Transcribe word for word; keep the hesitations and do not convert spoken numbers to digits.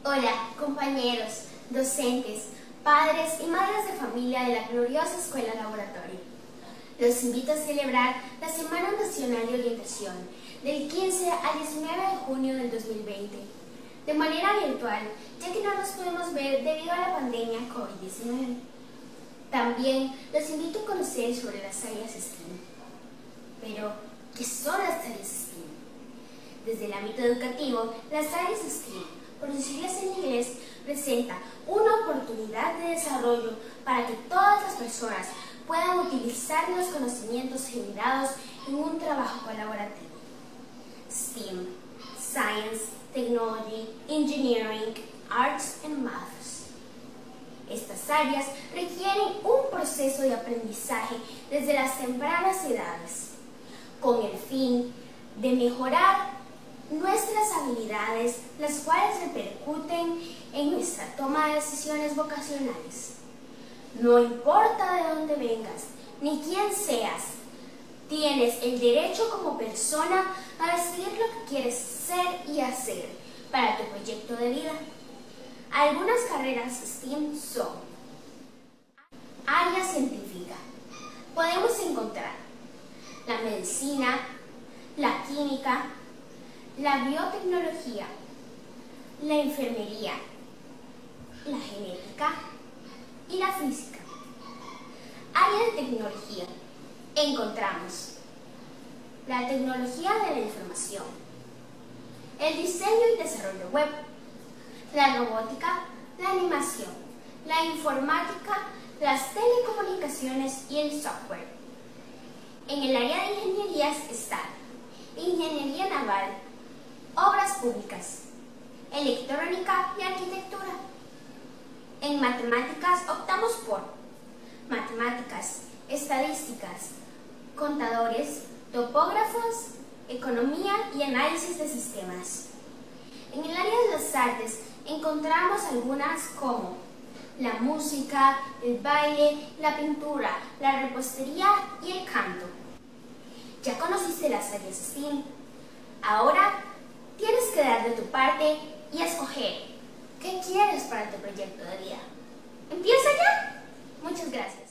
Hola, compañeros, docentes, padres y madres de familia de la gloriosa Escuela Laboratorio. Los invito a celebrar la Semana Nacional de Orientación del quince al diecinueve de junio del dos mil veinte, de manera virtual, ya que no nos podemos ver debido a la pandemia COVID diecinueve. También los invito a conocer sobre las áreas STEAM. Pero, ¿qué son las áreas STEAM? Desde el ámbito educativo, las áreas STEAM, por sus siglas en inglés, presenta una oportunidad de desarrollo para que todas las personas puedan utilizar los conocimientos generados en un trabajo colaborativo. STEAM, Science, Technology, Engineering, Arts and Maths. Estas áreas requieren un proceso de aprendizaje desde las tempranas edades, con el fin de mejorar nuestras habilidades, las cuales repercuten en nuestra toma de decisiones vocacionales. No importa de dónde vengas, ni quién seas, tienes el derecho como persona a decidir lo que quieres ser y hacer para tu proyecto de vida. Algunas carreras STEAM son: área científica. Podemos encontrar la medicina, la química, la biotecnología, la enfermería, la genética y la física. Área de tecnología. Encontramos la tecnología de la información, el diseño y desarrollo web, la robótica, la animación, la informática, las telecomunicaciones y el software. En el área de ingenierías está ingeniería naval, obras públicas, electrónica y arquitectura. En matemáticas optamos por matemáticas, estadísticas, contadores, topógrafos, economía y análisis de sistemas. En el área de las artes encontramos algunas como la música, el baile, la pintura, la repostería y el canto. ¿Ya conociste las áreas STEAM? Ahora tienes que dar de tu parte y escoger qué quieres para tu proyecto de vida. ¿Empieza ya? Muchas gracias.